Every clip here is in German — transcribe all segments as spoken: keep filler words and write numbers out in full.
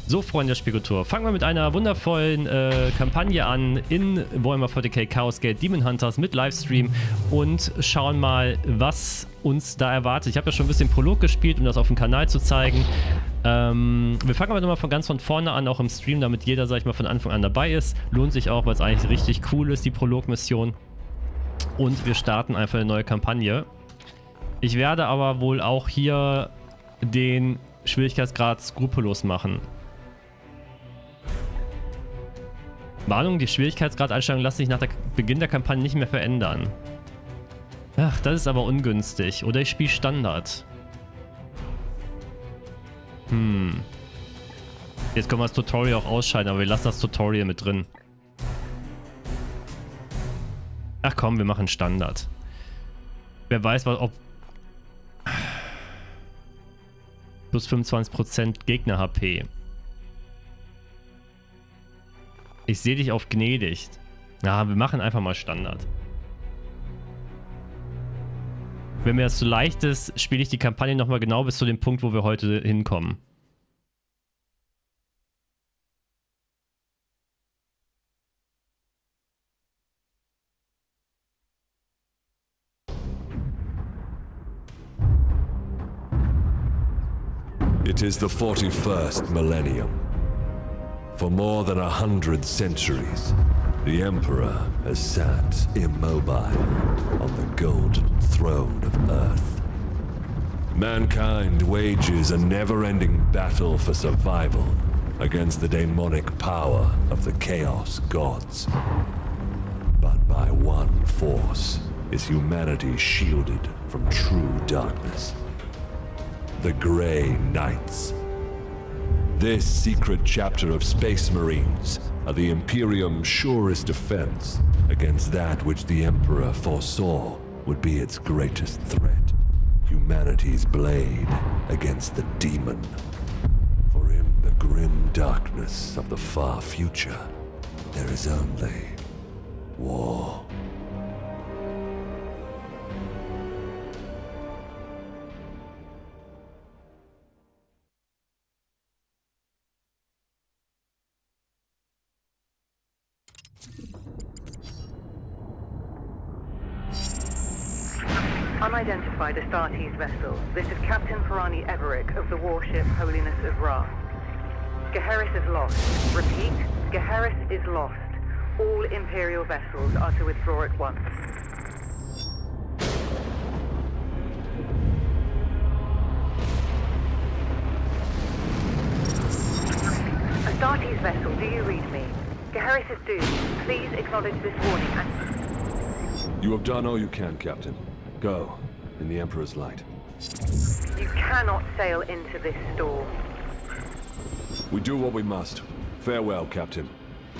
So, Freunde der Spielkultur, fangen wir mit einer wundervollen äh, Kampagne an in Warhammer forty K Chaos Gate Demon Hunters mit Livestream und schauen mal, was uns da erwartet. Ich habe ja schon ein bisschen Prolog gespielt, um das auf dem Kanal zu zeigen. Ähm, wir fangen aber nochmal von ganz von vorne an, auch im Stream, damit jeder, sag ich mal, von Anfang an dabei ist. Lohnt sich auch, weil es eigentlich richtig cool ist, die Prolog-Mission. Und wir starten einfach eine neue Kampagne. Ich werde aber wohl auch hier den Schwierigkeitsgrad skrupellos machen. Warnung, die Schwierigkeitsgrad-Einstellungen lassen sich nach der Beginn der Kampagne nicht mehr verändern. Ach, das ist aber ungünstig. Oder ich spiele Standard. Hm. Jetzt können wir das Tutorial auch ausschalten, aber wir lassen das Tutorial mit drin. Ach komm, wir machen Standard. Wer weiß, was, ob... Plus fünfundzwanzig Prozent Gegner-H P. Ich sehe dich auf gnädig. Ja, wir machen einfach mal Standard. Wenn mir das zu leicht ist, spiele ich die Kampagne nochmal genau bis zu dem Punkt, wo wir heute hinkommen. It is the forty-first millennium. For more than a hundred centuries, the Emperor has sat immobile on the golden throne of Earth. Mankind wages a never-ending battle for survival against the demonic power of the Chaos Gods. But by one force is humanity shielded from true darkness. The Grey Knights. This secret chapter of Space Marines are the Imperium's surest defense against that which the Emperor foresaw would be its greatest threat. Humanity's blade against the demon. For in the grim darkness of the far future, there is only war. Unidentified Astartes vessel. This is Captain Ferrani Everick of the warship Holiness of Ra. Geheris is lost. Repeat, Geheris is lost. All Imperial vessels are to withdraw at once. Astartes vessel, do you read me? Geheris is doomed. Please acknowledge this warning and... You have done all you can, Captain. Go, in the Emperor's light. You cannot sail into this storm. We do what we must. Farewell, Captain.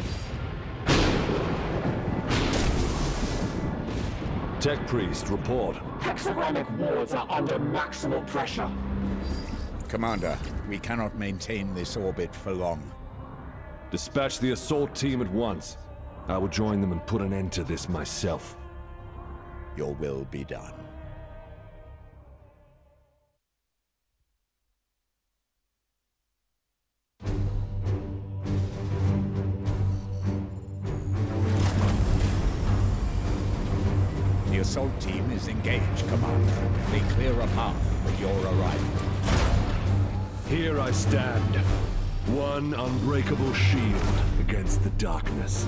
Tech Priest, report. Hexagramic wards are under maximal pressure. Commander, we cannot maintain this orbit for long. Dispatch the assault team at once. I will join them and put an end to this myself. Your will be done. The assault team is engaged, Commander. They clear a path for your arrival. Here I stand. One unbreakable shield against the darkness.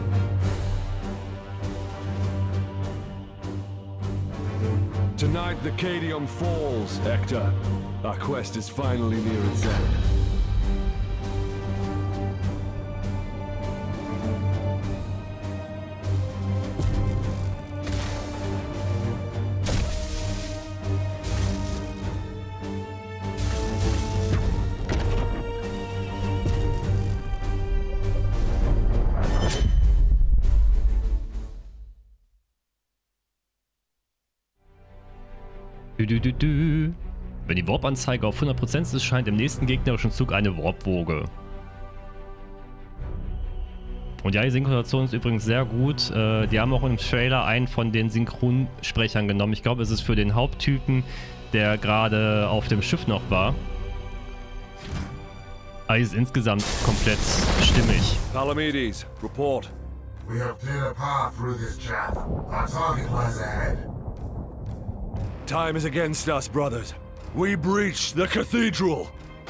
Tonight the Cadium falls, Hector. Our quest is finally near its end. Du, du, du, du. Wenn die Warp-Anzeige auf hundert Prozent ist, scheint im nächsten gegnerischen Zug eine Warp-Woge. Und ja, die Synchronisation ist übrigens sehr gut. Äh, die haben auch im Trailer einen von den Synchronsprechern genommen. Ich glaube, es ist für den Haupttypen, der gerade auf dem Schiff noch war. Alles insgesamt komplett stimmig. Palamedes, report. We have cleared a path through this chaff. Our target lies ahead. Time is against us, brothers. We breached the cathedral.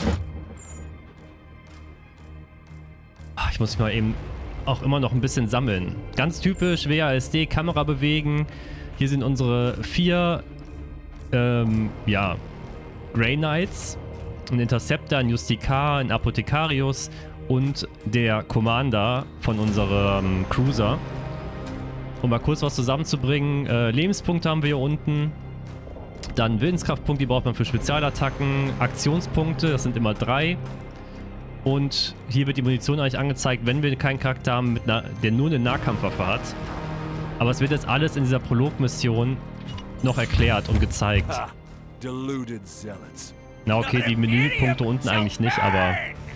Ach, ich muss mich mal eben auch immer noch ein bisschen sammeln. Ganz typisch, W A S D, Kamera bewegen. Hier sind unsere vier, ähm, ja, Grey Knights. Ein Interceptor, ein Justikar, ein Apothekarius und der Commander von unserem Cruiser. Um mal kurz was zusammenzubringen. Äh, Lebenspunkte haben wir hier unten. Dann Willenskraftpunkte, die braucht man für Spezialattacken. Aktionspunkte, das sind immer drei. Und hier wird die Munition eigentlich angezeigt, wenn wir keinen Charakter haben, mit einer, der nur eine Nahkampfwaffe hat. Aber es wird jetzt alles in dieser Prolog-Mission noch erklärt und gezeigt. Ah, deluded zealots. Na okay, die Menüpunkte unten eigentlich nicht, aber...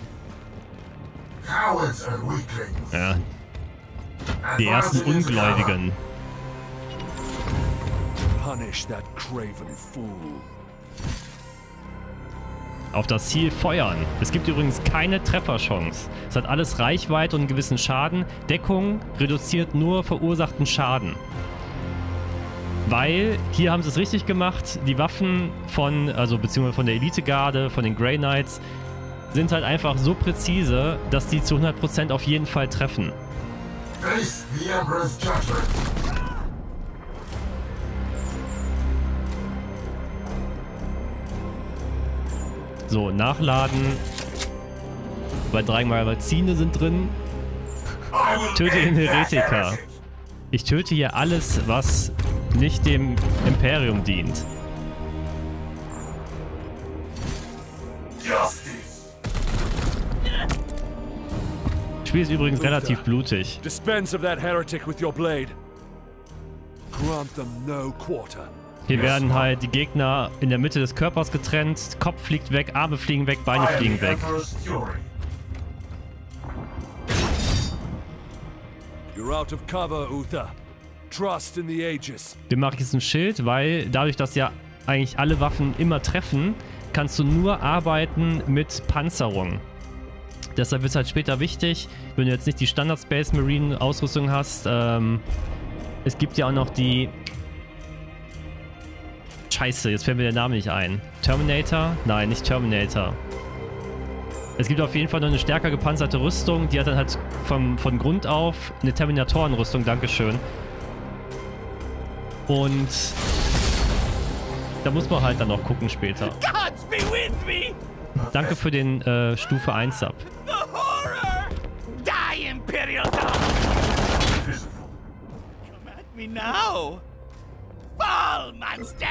Cowards and weaklings. Ja. Die ersten Ungläubigen. Punish that craven fool. Auf das Ziel feuern. Es gibt übrigens keine Trefferchance. Es hat alles Reichweite und einen gewissen Schaden. Deckung reduziert nur verursachten Schaden. Weil, hier haben sie es richtig gemacht, die Waffen von, also beziehungsweise von der Elite-Garde, von den Grey Knights, sind halt einfach so präzise, dass die zu hundert Prozent auf jeden Fall treffen. Face the Emperor's judgment. So, nachladen. Bei drei Magazine sind drin. Töte den Heretiker. Ich töte hier alles, was nicht dem Imperium dient. Das Spiel ist übrigens relativ blutig. Dispense of that heretic with your blade. Grant them no quarter. Hier werden halt die Gegner in der Mitte des Körpers getrennt. Kopf fliegt weg, Arme fliegen weg, Beine fliegen weg. You're out of cover, Uther. Trust in the Aegis. Dem mache ich jetzt ein Schild, weil dadurch, dass ja eigentlich alle Waffen immer treffen, kannst du nur arbeiten mit Panzerung. Deshalb wird es halt später wichtig, wenn du jetzt nicht die Standard Space Marine Ausrüstung hast. Ähm, es gibt ja auch noch die... Scheiße, jetzt fällt mir der Name nicht ein. Terminator? Nein, nicht Terminator. Es gibt auf jeden Fall noch eine stärker gepanzerte Rüstung. Die hat dann halt vom, von Grund auf eine Terminatorenrüstung. Dankeschön. Und da muss man halt dann noch gucken später. Danke für den äh, Stufe eins Sub. The horror! Die, Imperial Dog! Come at me now! Fall, monster!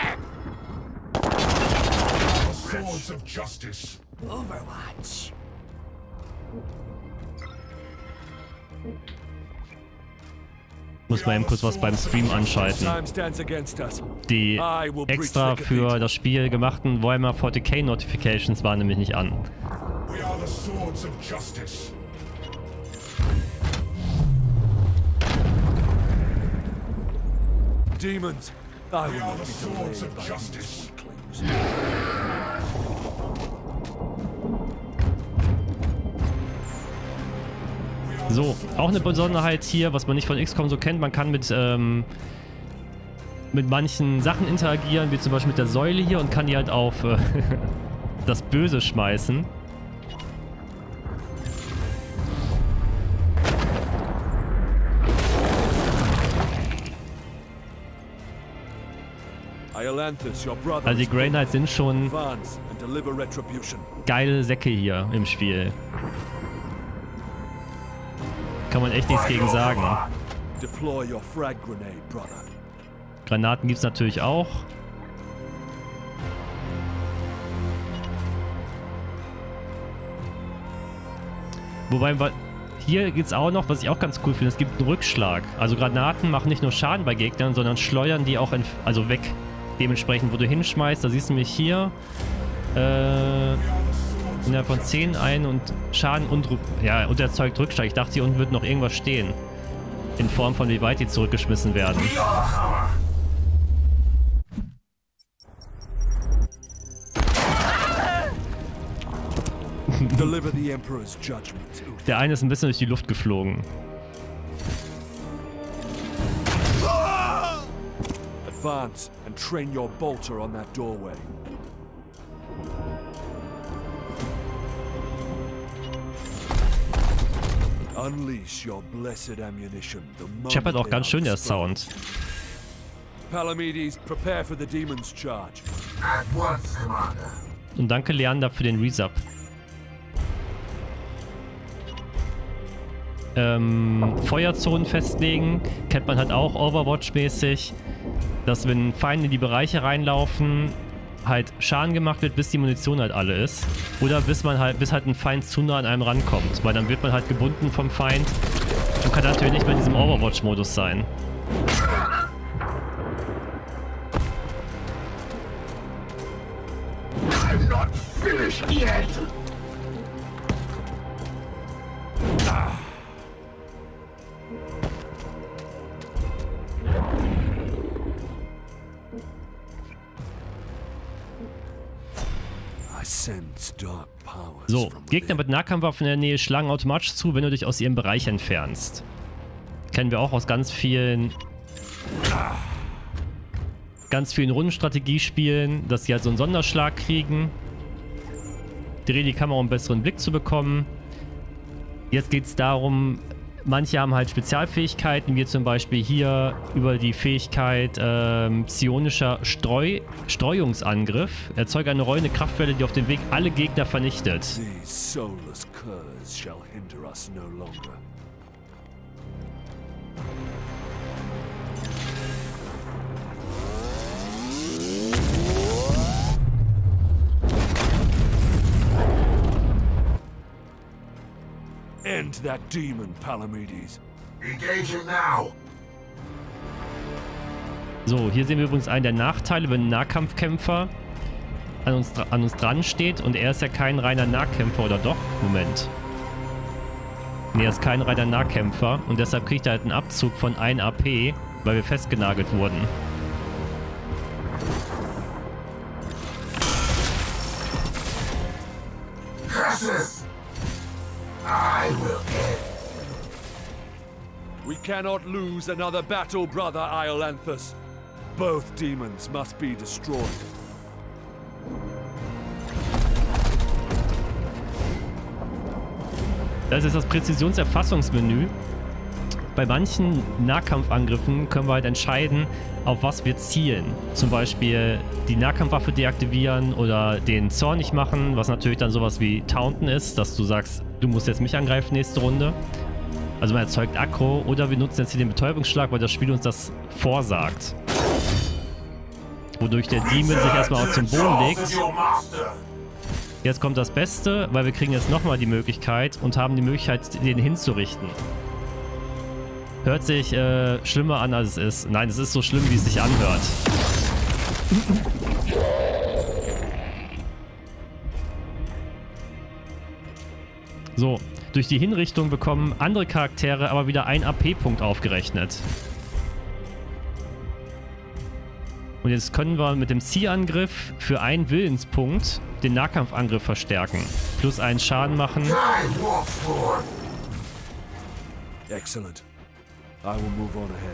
Swords of justice. Overwatch. Muss man eben kurz was beim Stream anschalten. Time stands against us. Die extra für das Spiel gemachten Warhammer forty K Notifications waren nämlich nicht an. We are the swords of justice. Demons, I will We are not the be swords delayed of by justice. these weaklings. So, auch eine Besonderheit hier, was man nicht von X COM so kennt, man kann mit, ähm, mit manchen Sachen interagieren, wie zum Beispiel mit der Säule hier und kann die halt auf äh, das Böse schmeißen. Iolanthus, your brother, Also die Grey Knights sind schon advance and deliver retribution. geile Säcke hier im Spiel. Kann man echt nichts gegen sagen. Deploy your frag grenade, brother. Granaten gibt es natürlich auch. Wobei, hier gibt es auch noch, was ich auch ganz cool finde, es gibt einen Rückschlag. Also Granaten machen nicht nur Schaden bei Gegnern, sondern schleudern die auch in, also weg. Dementsprechend, wo du hinschmeißt, da siehst du mich hier äh, innerhalb von zehn ein und Schaden und, ja, und erzeugt Rückschlag. Ich dachte, hier unten wird noch irgendwas stehen. In Form von wie weit die zurückgeschmissen werden. Deliver the Emperor's judgment. Der eine ist ein bisschen durch die Luft geflogen. Advance and train your bolter on that doorway. Unleash your blessed ammunition. Scheppert auch ganz schön der Sound. Palamedes, prepare for the demon's charge. At once, Commander. Und danke Leander für den Resub. Ähm, Feuerzonen festlegen, kennt man halt auch Overwatch-mäßig, dass wenn Feinde in die Bereiche reinlaufen, halt Schaden gemacht wird, bis die Munition halt alle ist. Oder bis man halt, bis halt ein Feind zu nah an einem rankommt, weil dann wird man halt gebunden vom Feind und kann natürlich nicht mehr in diesem Overwatch-Modus sein. I'm not finished yet. So, Gegner mit Nahkampfwaffen in der Nähe schlagen automatisch zu, wenn du dich aus ihrem Bereich entfernst. Kennen wir auch aus ganz vielen ganz vielen Rundenstrategiespielen, dass sie halt so einen Sonderschlag kriegen. Dreh die Kamera, um einen besseren Blick zu bekommen. Jetzt geht es darum, manche haben halt Spezialfähigkeiten, wie zum Beispiel hier über die Fähigkeit ähm, psionischer Streu Streuungsangriff. Erzeuge eine rollende Kraftwelle, die auf dem Weg alle Gegner vernichtet. These soulless curs shall hinder us no longer. End that demon, Palamedes. Engage him now. So, hier sehen wir übrigens einen der Nachteile, wenn ein Nahkampfkämpfer an uns, an uns dran steht und er ist ja kein reiner Nahkämpfer, oder doch? Moment. Ne, er ist kein reiner Nahkämpfer und deshalb kriegt er halt einen Abzug von ein A P, weil wir festgenagelt wurden. Curses! I will end. We cannot lose another battle, brother Iolanthus. Both demons must be destroyed. Das ist das Präzisionserfassungsmenü. Bei manchen Nahkampfangriffen können wir halt entscheiden, auf was wir zielen. Zum Beispiel die Nahkampfwaffe deaktivieren oder den Zornig machen, was natürlich dann sowas wie Taunten ist, dass du sagst, du musst jetzt mich angreifen nächste Runde. Also man erzeugt Aggro oder wir nutzen jetzt hier den Betäubungsschlag, weil das Spiel uns das vorsagt. Wodurch der Demon sich erstmal auch zum Boden legt. Jetzt kommt das Beste, weil wir kriegen jetzt nochmal die Möglichkeit und haben die Möglichkeit, den hinzurichten. Hört sich äh, schlimmer an, als es ist. Nein, es ist so schlimm, wie es sich anhört. So, durch die Hinrichtung bekommen andere Charaktere aber wieder ein A P-Punkt aufgerechnet. Und jetzt können wir mit dem Zielangriff für einen Willenspunkt den Nahkampfangriff verstärken. Plus einen Schaden machen. Excellent. I will move on ahead.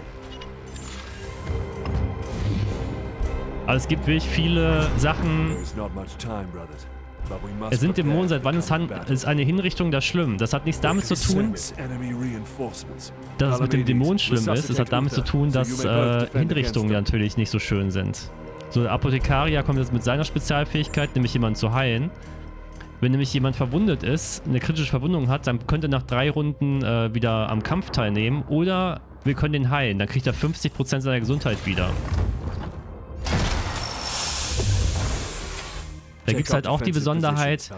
Also es gibt wirklich viele Sachen. Es sind Dämonen, seit wann ist, ist eine Hinrichtung das schlimm? Das hat nichts damit zu tun, dass es mit dem Dämon schlimm ist. Es hat damit zu tun, dass äh, Hinrichtungen natürlich nicht so schön sind. So, der Apothekarier kommt jetzt mit seiner Spezialfähigkeit, nämlich jemanden zu heilen. Wenn nämlich jemand verwundet ist, eine kritische Verwundung hat, dann könnte er nach drei Runden äh, wieder am Kampf teilnehmen. Oder wir können den heilen. Dann kriegt er fünfzig Prozent seiner Gesundheit wieder. Da gibt es halt auch die Besonderheit,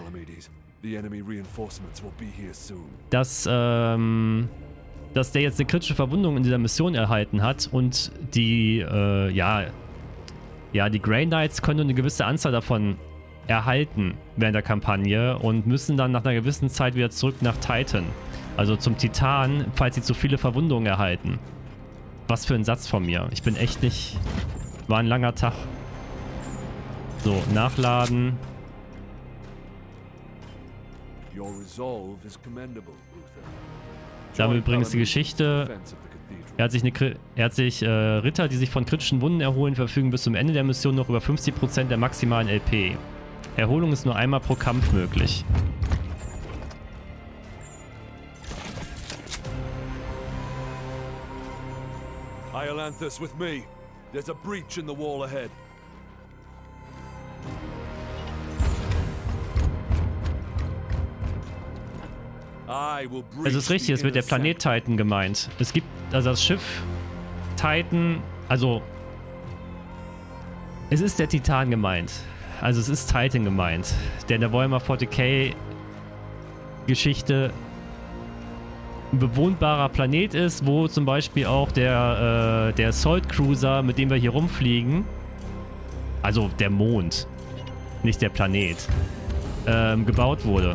dass, ähm, dass der jetzt eine kritische Verwundung in dieser Mission erhalten hat und die, äh, ja, ja, die Grey Knights können nur eine gewisse Anzahl davon erhalten während der Kampagne und müssen dann nach einer gewissen Zeit wieder zurück nach Titan. Also zum Titan, falls sie zu viele Verwundungen erhalten. Was für ein Satz von mir. Ich bin echt nicht... War ein langer Tag. So, nachladen. Your resolve is commendable, Uther. Da haben wir übrigens die Geschichte. Er hat sich, eine, er hat sich äh, Ritter, die sich von kritischen Wunden erholen, verfügen bis zum Ende der Mission noch über fünfzig Prozent der maximalen L P. Erholung ist nur einmal pro Kampf möglich. Iolanthus, with me. There's a breach in the wall ahead. Es ist richtig, es wird der Planet Titan gemeint. Es gibt also das Schiff Titan, also es ist der Titan gemeint. Also es ist Titan gemeint, der in der Warhammer vierzig K Geschichte ein bewohnbarer Planet ist, wo zum Beispiel auch der, äh, der Assault Cruiser, mit dem wir hier rumfliegen, also der Mond, nicht der Planet, ähm, gebaut wurde.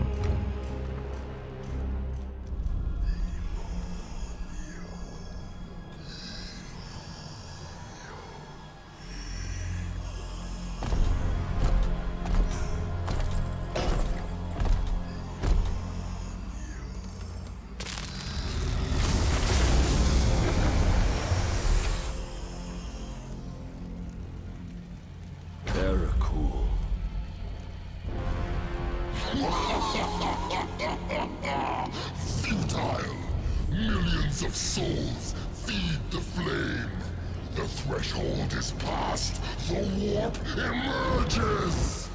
Futile! Millions of souls feed the flame. The threshold is passed. The warp emerges.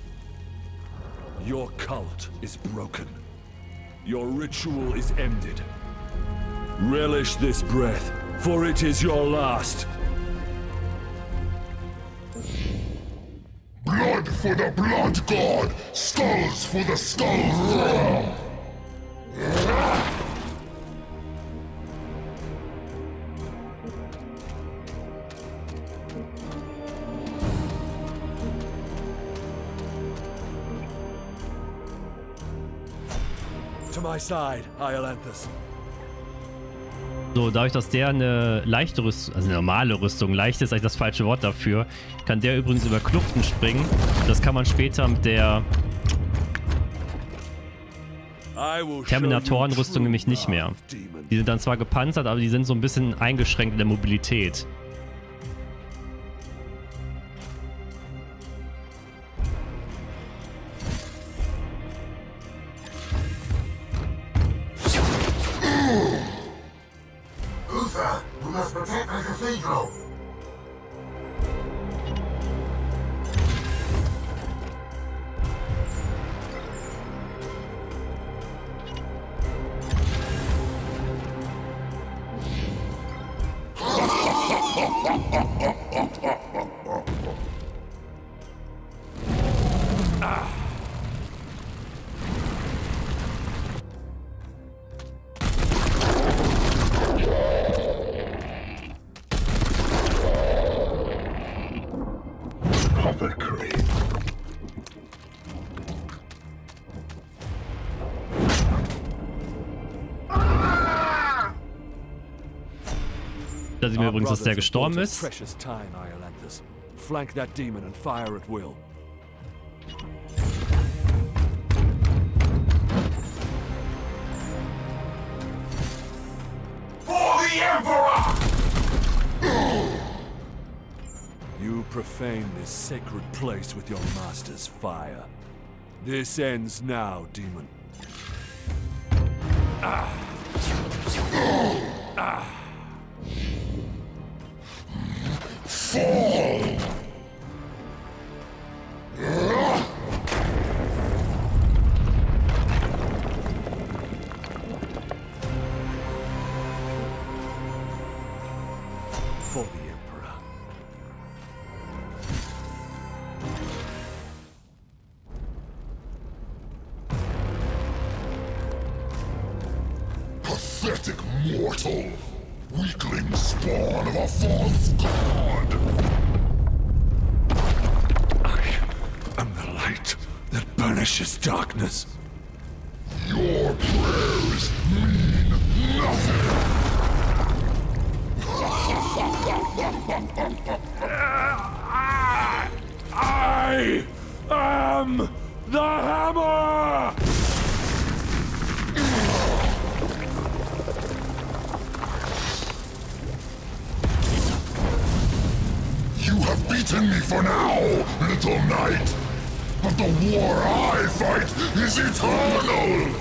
Your cult is broken. Your ritual is ended. Relish this breath, for it is your last. Blood for the blood god! Skulls for the skull throne! To my side, Iolanthus. So, dadurch, dass der eine leichte Rüstung, also eine normale Rüstung, leicht ist eigentlich das falsche Wort dafür, kann der übrigens über Kluften springen. Das kann man später mit der Terminatorenrüstung nämlich nicht mehr. Die sind dann zwar gepanzert, aber die sind so ein bisschen eingeschränkt in der Mobilität. Uther, we must protect the cathedral! Apothecary. Da sieht mir übrigens, dass der gestorben ist. Flank that demon and fire at will. For the Emperor! You profane this sacred place with your master's fire. This ends now, demon. Ah. Ah. Fall! For the Emperor. Pathetic mortal! Weakling spawn of a false god! I am the light that banishes darkness. Your prayers mean nothing! I am the hammer! enlighten me for now, little knight. But the war I fight is eternal!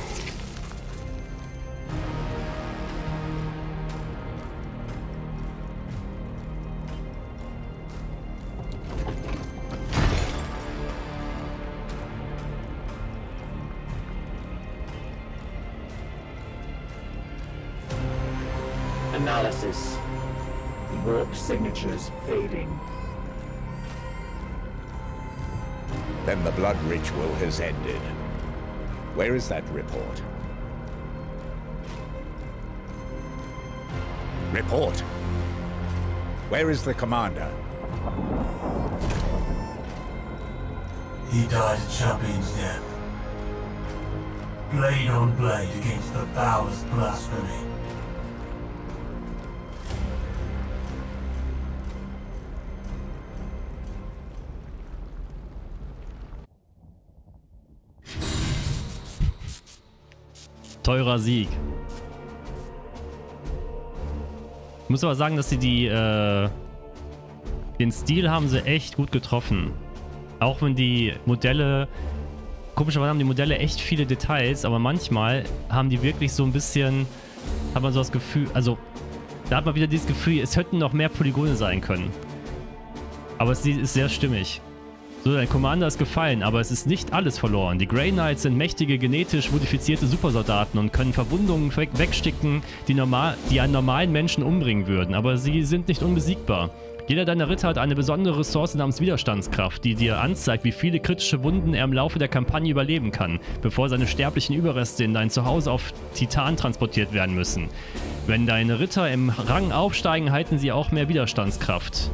Analysis. Warp signatures fading. Then the blood ritual has ended. Where is that report? Report! Where is the commander? He died a champion's death. Blade on blade against the foulest blasphemy. Teurer Sieg. Ich muss aber sagen, dass sie die, äh, den Stil haben sie echt gut getroffen. Auch wenn die Modelle, komischerweise haben die Modelle echt viele Details, aber manchmal haben die wirklich so ein bisschen, hat man so das Gefühl, also da hat man wieder dieses Gefühl, es hätten noch mehr Polygone sein können. Aber es ist sehr stimmig. So, dein Commander ist gefallen, aber es ist nicht alles verloren. Die Grey Knights sind mächtige, genetisch modifizierte Supersoldaten und können Verwundungen weg wegsticken, die, normal die einen normalen Menschen umbringen würden. Aber sie sind nicht unbesiegbar. Jeder deiner Ritter hat eine besondere Ressource namens Widerstandskraft, die dir anzeigt, wie viele kritische Wunden er im Laufe der Kampagne überleben kann, bevor seine sterblichen Überreste in dein Zuhause auf Titan transportiert werden müssen. Wenn deine Ritter im Rang aufsteigen, halten sie auch mehr Widerstandskraft.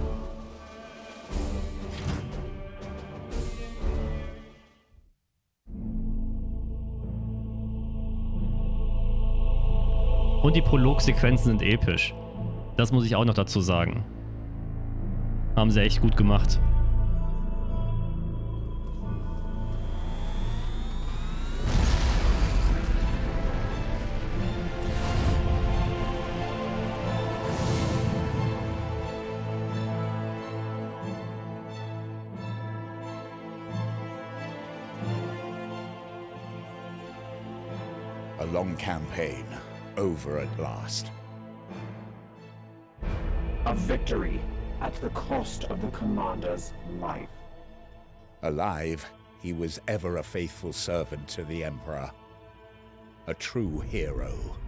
Und die Prologsequenzen sind episch. Das muss ich auch noch dazu sagen. Haben sie echt gut gemacht. A long campaign. Over at last. A victory at the cost of the commander's life. Alive, he was ever a faithful servant to the Emperor. A true hero.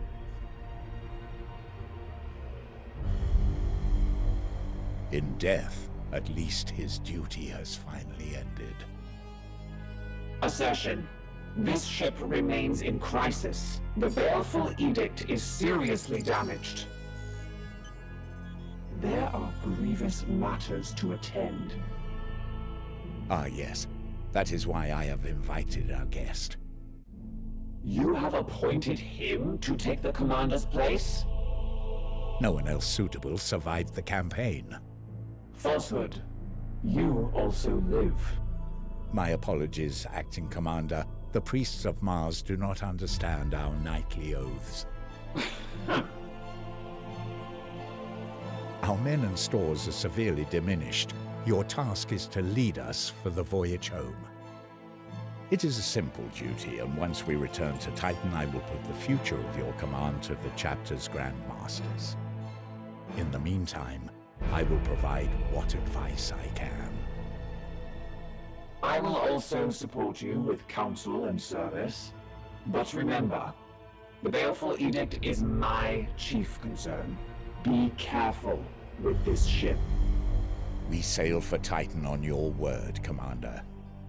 In death, at least his duty has finally ended. Assertion. This ship remains in crisis. The Baleful Edict is seriously damaged. There are grievous matters to attend. Ah, yes. That is why I have invited our guest. You have appointed him to take the commander's place? No one else suitable survived the campaign. Falsehood. You also live. My apologies, Acting Commander. The priests of Mars do not understand our knightly oaths. Our men and stores are severely diminished. Your task is to lead us for the voyage home. It is a simple duty, and once we return to Titan, I will put the future of your command to the chapter's Grand Masters. In the meantime, I will provide what advice I can. I will also support you with counsel and service. But remember, the Baleful Edict is my chief concern. Be careful with this ship. We sail for Titan on your word, Commander.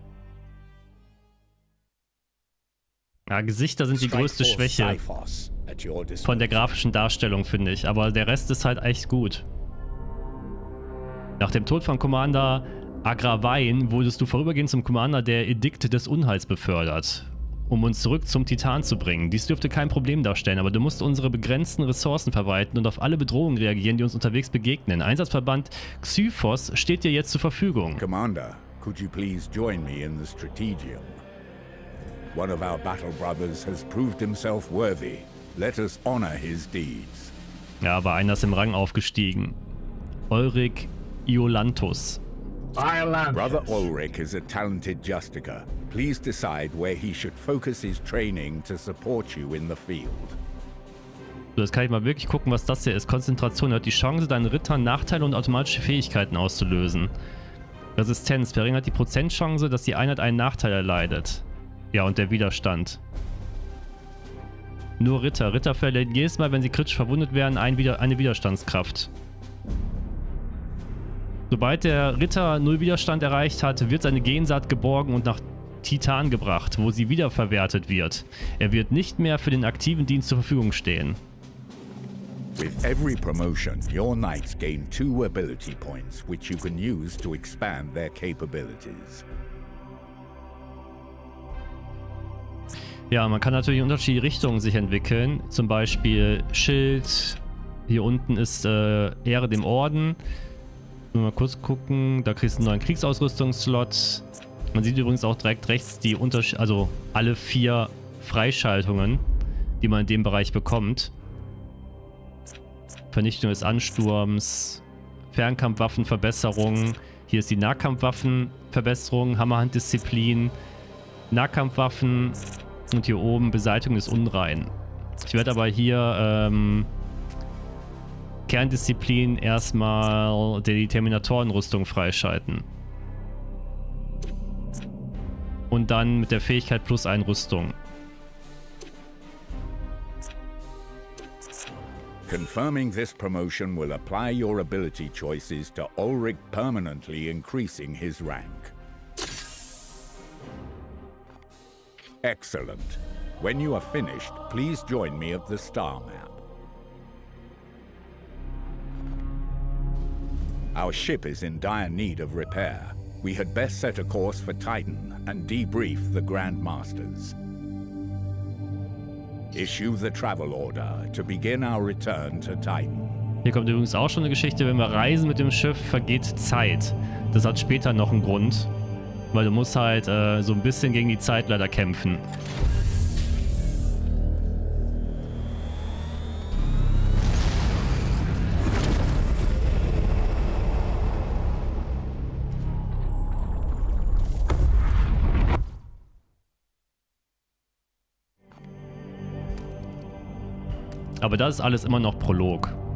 Ja, Gesichter sind die größte Schwäche von der grafischen Darstellung, finde ich. Aber der Rest ist halt echt gut. Nach dem Tod von Commander Agravain wurdest du vorübergehend zum Commander der Edikt des Unheils befördert, um uns zurück zum Titan zu bringen. Dies dürfte kein Problem darstellen, aber du musst unsere begrenzten Ressourcen verwalten und auf alle Bedrohungen reagieren, die uns unterwegs begegnen. Einsatzverband Xyphos steht dir jetzt zur Verfügung. Commander, could you please join me in the Strategium? One of our battle brothers has proved himself worthy. Let us honor his deeds. Ja, aber einer ist im Rang aufgestiegen. Ulrich Iolantus. I allow Brother Ulrich is a talented Justicar. Please decide where he should focus his training to support you in the field. So, jetzt kann ich mal wirklich gucken, was das hier ist. Konzentration hat die Chance, deinen Rittern Nachteile und automatische Fähigkeiten auszulösen. Resistenz verringert die Prozentchance, dass die Einheit einen Nachteil erleidet. Ja, und der Widerstand. Nur Ritter. Ritter verlieren jedes Mal, wenn sie kritisch verwundet werden, ein Wider- eine Widerstandskraft. Sobald der Ritter null Widerstand erreicht hat, wird seine Gensaat geborgen und nach Titan gebracht, wo sie wiederverwertet wird. Er wird nicht mehr für den aktiven Dienst zur Verfügung stehen. With every promotion, your knights gain two ability points, which you can use to expand their capabilities. Ja, man kann natürlich in unterschiedliche Richtungen sich entwickeln. Zum Beispiel Schild. Hier unten ist äh, Ehre dem Orden. Mal kurz gucken. Da kriegst du einen neuen Kriegsausrüstungsslot. Man sieht übrigens auch direkt rechts die Untersch also alle vier Freischaltungen, die man in dem Bereich bekommt. Vernichtung des Ansturms, Fernkampfwaffenverbesserung. Hier ist die Nahkampfwaffenverbesserung, Hammerhanddisziplin, Nahkampfwaffen und hier oben Beseitigung des Unrein. Ich werde aber hier ähm, Kerndisziplin erstmal die Terminatorenrüstung freischalten. Und dann mit der Fähigkeit plus eine Rüstung. Confirming this promotion will apply your ability choices to Ulrich, permanently increasing his rank. Excellent. When you are finished, please join me at the star map. Our ship is in dire need of repair. We had best set a course for Titan and debrief the Grand Masters. Issue the travel order to begin our return to Titan. Hier kommt übrigens auch schon eine Geschichte, wenn wir reisen mit dem Schiff, vergeht Zeit. Das hat später noch einen Grund, weil du musst halt äh, so ein bisschen gegen die Zeit leider kämpfen. Aber das ist alles immer noch Prolog.